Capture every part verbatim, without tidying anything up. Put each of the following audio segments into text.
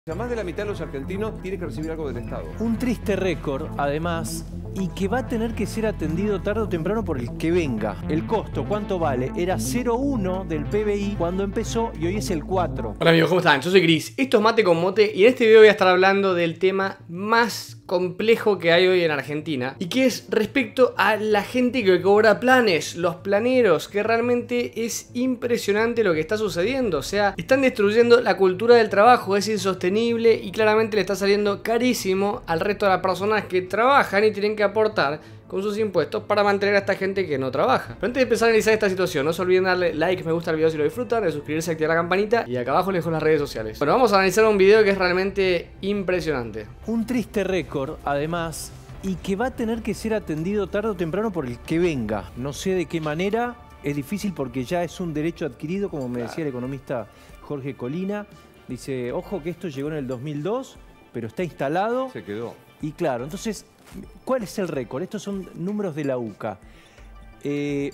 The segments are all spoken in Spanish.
Más de la mitad de los argentinos tiene que recibir algo del Estado. Un triste récord, además, y que va a tener que ser atendido tarde o temprano por el que venga. El costo, ¿cuánto vale? Era cero coma uno del P B I cuando empezó y hoy es el cuatro. Hola amigos, ¿cómo están? Yo soy Chris, esto es Mate con Mote y en este video voy a estar hablando del tema más complejo que hay hoy en Argentina y que es respecto a la gente que cobra planes, los planeros, que realmente es impresionante lo que está sucediendo. O sea, están destruyendo la cultura del trabajo, es insostenible y claramente le está saliendo carísimo al resto de las personas que trabajan y tienen que aportar con sus impuestos para mantener a esta gente que no trabaja. Pero antes de empezar a analizar esta situación, no se olviden darle like, me gusta al video si lo disfrutan, de suscribirse, activar la campanita y acá abajo les dejo las redes sociales. Bueno, vamos a analizar un video que es realmente impresionante. Un triste récord, además, y que va a tener que ser atendido tarde o temprano por el que venga. No sé de qué manera, es difícil porque ya es un derecho adquirido, como me decía el economista Jorge Colina. Dice, ojo que esto llegó en el dos mil dos, pero está instalado. Se quedó. Y claro, entonces, ¿cuál es el récord? Estos son números de la U C A. Eh,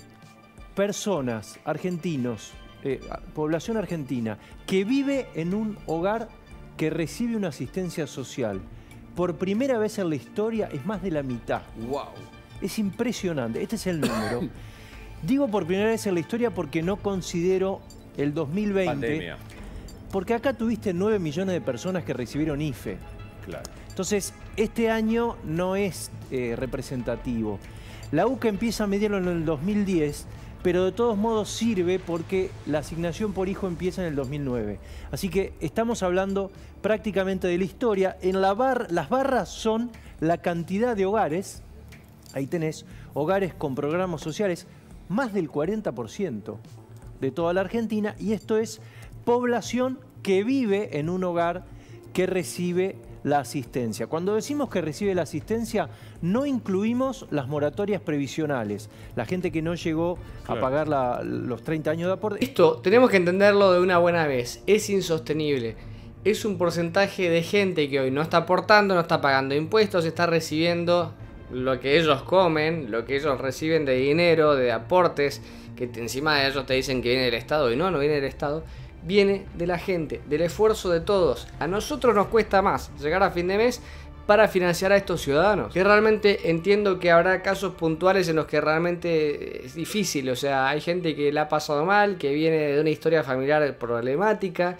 personas, argentinos, eh, población argentina, que vive en un hogar que recibe una asistencia social. Por primera vez en la historia es más de la mitad. ¡Wow! Es impresionante, este es el número. Digo por primera vez en la historia porque no considero el dos mil veinte. Pandemia. Porque acá tuviste nueve millones de personas que recibieron I F E. Claro. Entonces, este año no es eh, representativo. La U C A empieza a medirlo en el dos mil diez, pero de todos modos sirve porque la asignación por hijo empieza en el dos mil nueve. Así que estamos hablando prácticamente de la historia. En la bar, las barras son la cantidad de hogares. Ahí tenés hogares con programas sociales, más del cuarenta por ciento de toda la Argentina. Y esto es población que vive en un hogar que recibe la asistencia. Cuando decimos que recibe la asistencia, no incluimos las moratorias previsionales, la gente que no llegó claro. a pagar la, los treinta años de aporte. Esto tenemos que entenderlo de una buena vez, es insostenible. Es un porcentaje de gente que hoy no está aportando, no está pagando impuestos, está recibiendo lo que ellos comen, lo que ellos reciben de dinero, de aportes, que encima de ellos te dicen que viene del Estado y no, no viene del Estado. Viene de la gente, del esfuerzo de todos. A nosotros nos cuesta más llegar a fin de mes para financiar a estos ciudadanos. Que realmente entiendo que habrá casos puntuales en los que realmente es difícil. O sea, hay gente que la ha pasado mal, que viene de una historia familiar problemática.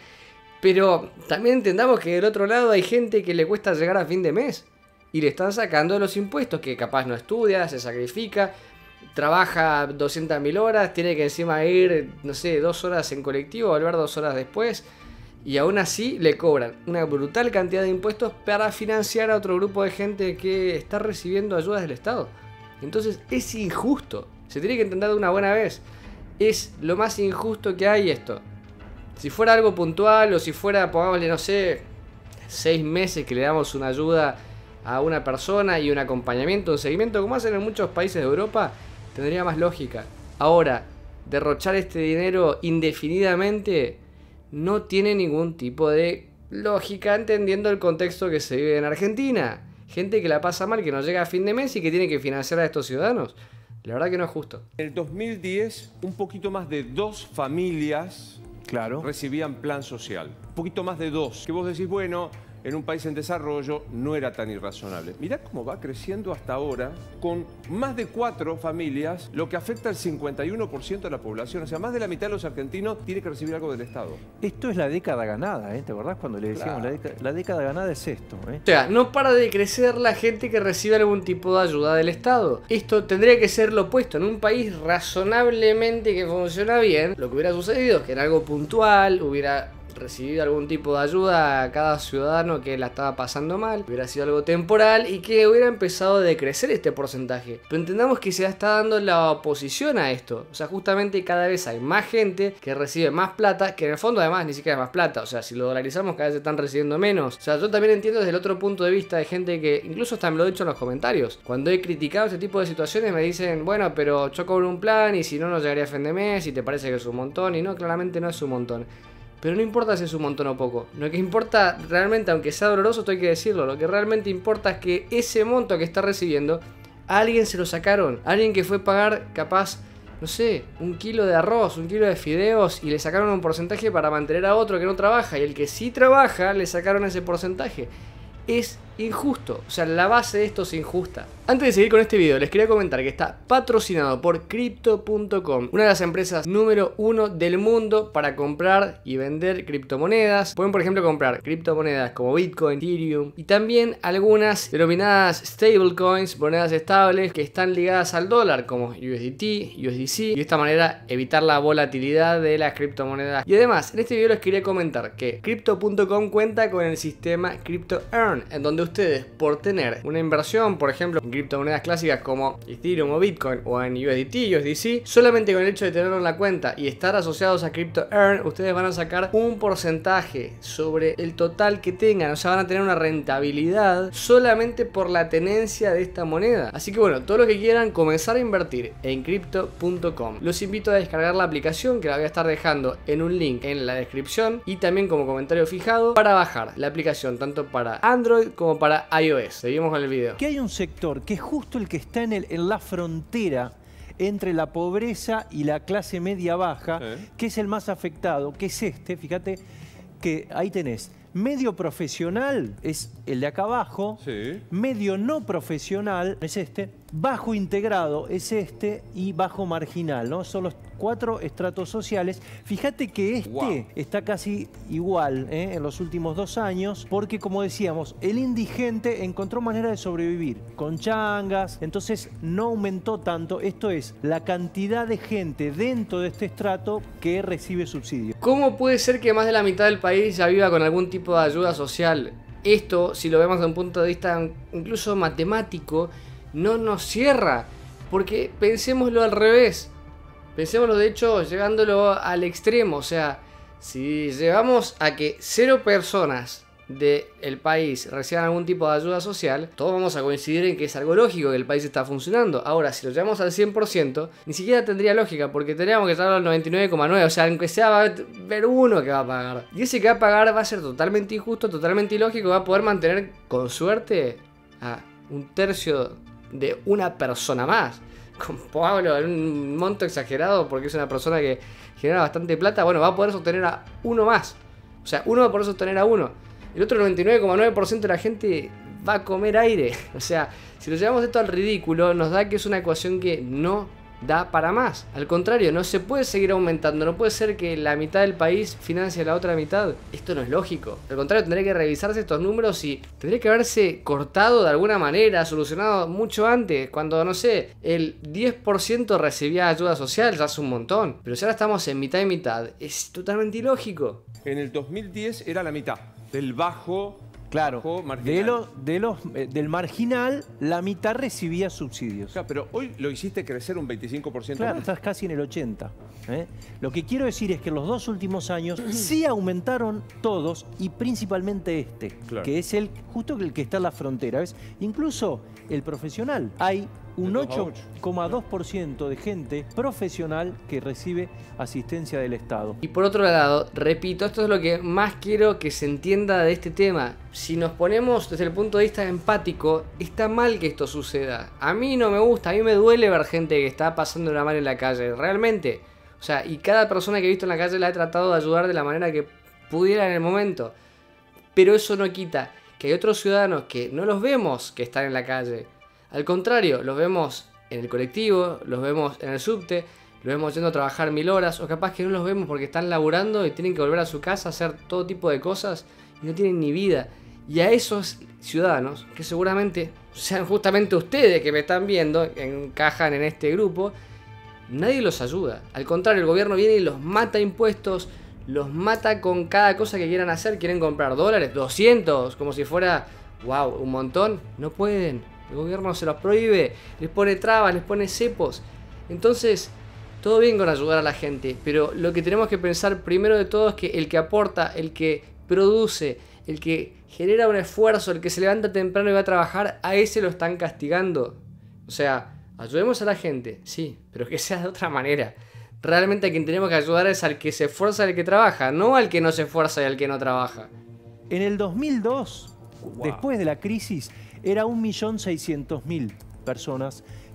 Pero también entendamos que del otro lado hay gente que le cuesta llegar a fin de mes. Y le están sacando de los impuestos, que capaz no estudia, se sacrifica, trabaja doscientas mil horas, tiene que encima ir, no sé, dos horas en colectivo, volver dos horas después. Y aún así le cobran una brutal cantidad de impuestos para financiar a otro grupo de gente que está recibiendo ayudas del Estado. Entonces es injusto, se tiene que entender de una buena vez. Es lo más injusto que hay esto. Si fuera algo puntual o si fuera, pongámosle, no sé, seis meses que le damos una ayuda a una persona y un acompañamiento, un seguimiento, como hacen en muchos países de Europa, tendría más lógica. Ahora, derrochar este dinero indefinidamente no tiene ningún tipo de lógica, entendiendo el contexto que se vive en Argentina. Gente que la pasa mal, que no llega a fin de mes y que tiene que financiar a estos ciudadanos. La verdad que no es justo. En el dos mil diez, un poquito más de dos familias claro. recibían plan social. Un poquito más de dos. Que vos decís, bueno, en un país en desarrollo no era tan irrazonable. Mirá cómo va creciendo hasta ahora con más de cuatro familias, lo que afecta al cincuenta y uno por ciento de la población. O sea, más de la mitad de los argentinos tiene que recibir algo del Estado. Esto es la década ganada, ¿eh? ¿Te acordás cuando le decíamos claro. la, década, la década ganada es esto? ¿eh? O sea, no para de crecer la gente que recibe algún tipo de ayuda del Estado. Esto tendría que ser lo opuesto. En un país razonablemente que funciona bien, lo que hubiera sucedido es que en algo puntual hubiera recibido algún tipo de ayuda a cada ciudadano que la estaba pasando mal, hubiera sido algo temporal y que hubiera empezado a decrecer este porcentaje. Pero entendamos que se está dando la oposición a esto. O sea, justamente cada vez hay más gente que recibe más plata, que en el fondo además ni siquiera es más plata. O sea, si lo dolarizamos cada vez están recibiendo menos. O sea, yo también entiendo desde el otro punto de vista de gente que incluso hasta me lo he dicho en los comentarios. Cuando he criticado este tipo de situaciones me dicen, bueno, pero yo cobro un plan y si no, no llegaría a fin de mes y te parece que es un montón. Y no, claramente no es un montón. Pero no importa si es un montón o poco. Lo que importa realmente, aunque sea doloroso, esto hay que decirlo. Lo que realmente importa es que ese monto que está recibiendo, a alguien se lo sacaron. A alguien que fue a pagar capaz no sé, un kilo de arroz, un kilo de fideos y le sacaron un porcentaje para mantener a otro que no trabaja y el que sí trabaja le sacaron ese porcentaje. Es injusto, o sea, la base de esto es injusta. Antes de seguir con este video, les quería comentar que está patrocinado por Crypto punto com, una de las empresas número uno del mundo para comprar y vender criptomonedas. Pueden, por ejemplo, comprar criptomonedas como Bitcoin, Ethereum y también algunas denominadas stablecoins, monedas estables que están ligadas al dólar, como U S D T, U S D C, y de esta manera evitar la volatilidad de las criptomonedas. Y además, en este video les quería comentar que Crypto punto com cuenta con el sistema CryptoEarn, en donde ustedes, por tener una inversión, por ejemplo, en criptomonedas clásicas como Ethereum o Bitcoin o en U S D T, U S D C, solamente con el hecho de tenerlo en la cuenta y estar asociados a CryptoEarn, ustedes van a sacar un porcentaje sobre el total que tengan, o sea, van a tener una rentabilidad solamente por la tenencia de esta moneda. Así que bueno, todos los que quieran comenzar a invertir en Crypto punto com, los invito a descargar la aplicación, que la voy a estar dejando en un link en la descripción y también como comentario fijado, para bajar la aplicación tanto para Android como para iOS. Seguimos con el video. Que hay un sector que es justo el que está en, el, en la frontera entre la pobreza y la clase media baja, ¿Eh? que es el más afectado, que es este, fíjate que ahí tenés. Medio profesional es el de acá abajo, sí. Medio no profesional es este, bajo integrado es este y bajo marginal, ¿no? Son los cuatro estratos sociales. Fíjate que este wow. está casi igual ¿eh? en los últimos dos años, porque como decíamos, el indigente encontró manera de sobrevivir con changas, entonces no aumentó tanto. Esto es la cantidad de gente dentro de este estrato que recibe subsidios. ¿Cómo puede ser que más de la mitad del país ya viva con algún tipo de ayuda social? Esto, si lo vemos desde un punto de vista incluso matemático, no nos cierra, porque pensémoslo al revés. Pensémoslo de hecho llevándolo al extremo, o sea, si llevamos a que cero personas del país reciban algún tipo de ayuda social, todos vamos a coincidir en que es algo lógico, que el país está funcionando. Ahora, si lo llevamos al cien por ciento, ni siquiera tendría lógica, porque tendríamos que llevarlo al noventa y nueve coma nueve, o sea, aunque sea va a haber uno que va a pagar. Y ese que va a pagar va a ser totalmente injusto, totalmente ilógico, va a poder mantener con suerte a un tercio de una persona más. Con Pablo, en un monto exagerado, porque es una persona que genera bastante plata, bueno, va a poder sostener a uno más. O sea, uno va a poder sostener a uno. El otro noventa y nueve coma nueve por ciento de la gente va a comer aire. O sea, si lo llevamos esto al ridículo, nos da que es una ecuación que no da para más. Al contrario, no se puede seguir aumentando. No puede ser que la mitad del país financie a la otra mitad. Esto no es lógico. Al contrario, tendría que revisarse estos números y tendría que haberse cortado de alguna manera, solucionado mucho antes. Cuando, no sé, el diez por ciento recibía ayuda social, ya es un montón. Pero si ahora estamos en mitad y mitad, es totalmente ilógico. En el dos mil diez era la mitad del bajo. Claro, de lo, de los, eh, del marginal, la mitad recibía subsidios. Claro, pero hoy lo hiciste crecer un veinticinco por ciento Claro, más. estás casi en el ochenta por ciento. ¿eh? Lo que quiero decir es que en los dos últimos años sí aumentaron todos, y principalmente este, claro. que es el justo el que está en la frontera. ¿Ves? Incluso el profesional. Hay un ocho coma dos por ciento de gente profesional que recibe asistencia del Estado. Y por otro lado, repito, esto es lo que más quiero que se entienda de este tema. Si nos ponemos desde el punto de vista empático, está mal que esto suceda. A mí no me gusta, a mí me duele ver gente que está pasando una mal en la calle, realmente. O sea, y cada persona que he visto en la calle la he tratado de ayudar de la manera que pudiera en el momento. Pero eso no quita que hay otros ciudadanos que no los vemos que están en la calle. Al contrario, los vemos en el colectivo, los vemos en el subte, los vemos yendo a trabajar mil horas, o capaz que no los vemos porque están laburando y tienen que volver a su casa a hacer todo tipo de cosas y no tienen ni vida. Y a esos ciudadanos, que seguramente sean justamente ustedes que me están viendo, encajan en este grupo, nadie los ayuda. Al contrario, el gobierno viene y los mata impuestos, los mata con cada cosa que quieran hacer. Quieren comprar dólares, doscientos, como si fuera, wow, un montón. No pueden. El gobierno se los prohíbe, les pone trabas, les pone cepos. Entonces, todo bien con ayudar a la gente, pero lo que tenemos que pensar primero de todo es que el que aporta, el que produce, el que genera un esfuerzo, el que se levanta temprano y va a trabajar, a ese lo están castigando. O sea, ayudemos a la gente, sí, pero que sea de otra manera. Realmente a quien tenemos que ayudar es al que se esfuerza y al que trabaja, no al que no se esfuerza y al que no trabaja. En el dos mil dos, wow. después de la crisis, era un millón seiscientos mil personas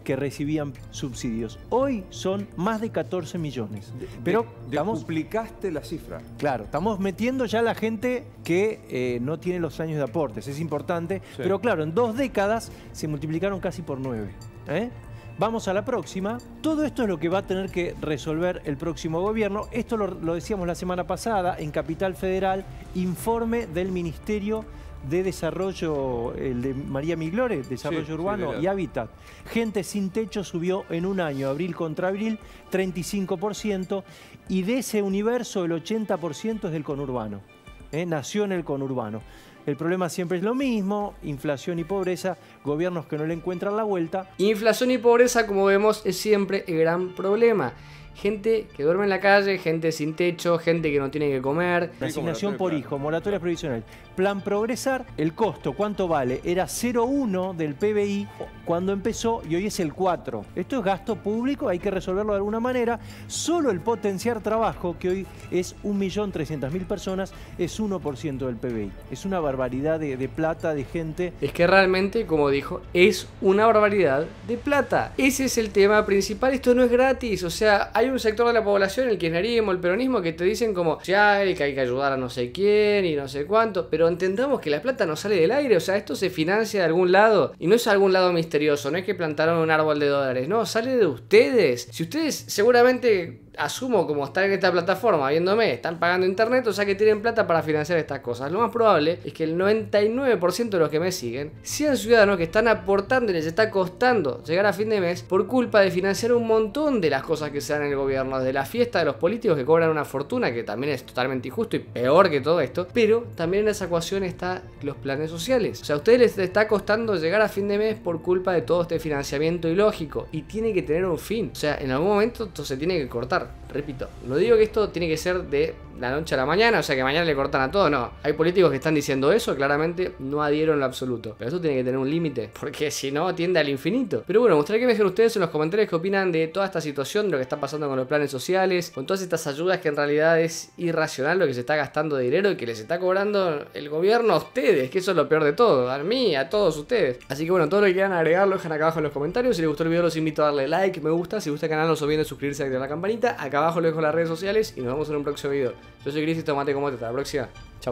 que recibían subsidios. Hoy son más de catorce millones. De- Pero de- estamos, duplicaste la cifra. claro, estamos metiendo ya a la gente que eh, no tiene los años de aportes. Es importante. Sí. Pero claro, en dos décadas se multiplicaron casi por nueve. ¿eh? Vamos a la próxima. Todo esto es lo que va a tener que resolver el próximo gobierno. Esto lo, lo decíamos la semana pasada en Capital Federal, informe del Ministerio de Desarrollo, el de María Miglore, Desarrollo Sí, Urbano sí, de la- y Hábitat. Gente sin techo subió en un año, abril contra abril, treinta y cinco por ciento, y de ese universo el ochenta por ciento es del conurbano. ¿eh? Nació en el conurbano. El problema siempre es lo mismo, inflación y pobreza, gobiernos que no le encuentran la vuelta. Inflación y pobreza, como vemos, es siempre el gran problema. Gente que duerme en la calle, gente sin techo, gente que no tiene que comer. La Sí, como asignación moratoria, por claro. hijo, moratoria provisional. Plan Progresar, el costo, ¿cuánto vale? Era cero coma uno del P B I cuando empezó y hoy es el cuatro. Esto es gasto público, hay que resolverlo de alguna manera. Solo el potenciar trabajo, que hoy es un millón trescientas mil personas, es uno por ciento del P B I. Es una barbaridad de, de plata, de gente. Es que realmente, como dijo, es una barbaridad de plata. Ese es el tema principal. Esto no es gratis. O sea, hay un sector de la población, el kirchnerismo, el peronismo, que te dicen como, ya, que hay que ayudar a no sé quién y no sé cuánto. Pero entendamos que la plata no sale del aire. O sea, esto se financia de algún lado. Y no es algún lado misterioso. No es que plantaron un árbol de dólares. No, sale de ustedes. Si ustedes seguramente... asumo, como están en esta plataforma viéndome, están pagando internet, o sea que tienen plata para financiar estas cosas. Lo más probable es que el noventa y nueve por ciento de los que me siguen sean ciudadanos que están aportando y les está costando llegar a fin de mes por culpa de financiar un montón de las cosas que se dan en el gobierno, de la fiesta de los políticos que cobran una fortuna, que también es totalmente injusto y peor que todo esto, pero también en esa ecuación está los planes sociales. O sea, a ustedes les está costando llegar a fin de mes por culpa de todo este financiamiento ilógico y tiene que tener un fin. O sea, en algún momento esto se tiene que cortar. Repito, no digo que esto tiene que ser de la noche a la mañana, o sea que mañana le cortan a todo, no. Hay políticos que están diciendo eso, claramente no adhiero en lo absoluto. Pero eso tiene que tener un límite, porque si no tiende al infinito. Pero bueno, me gustaría que me dejen ustedes en los comentarios qué opinan de toda esta situación, de lo que está pasando con los planes sociales, con todas estas ayudas que en realidad es irracional lo que se está gastando de dinero y que les está cobrando el gobierno a ustedes, que eso es lo peor de todo, a mí, a todos ustedes. Así que bueno, todo lo que quieran agregar lo dejan acá abajo en los comentarios. Si les gustó el video los invito a darle like, me gusta, si les gusta el canal no se olviden de suscribirse y activar la campanita. Acá abajo les dejo las redes sociales y nos vemos en un próximo video. Yo soy Cris y tomate como te. Hasta la próxima.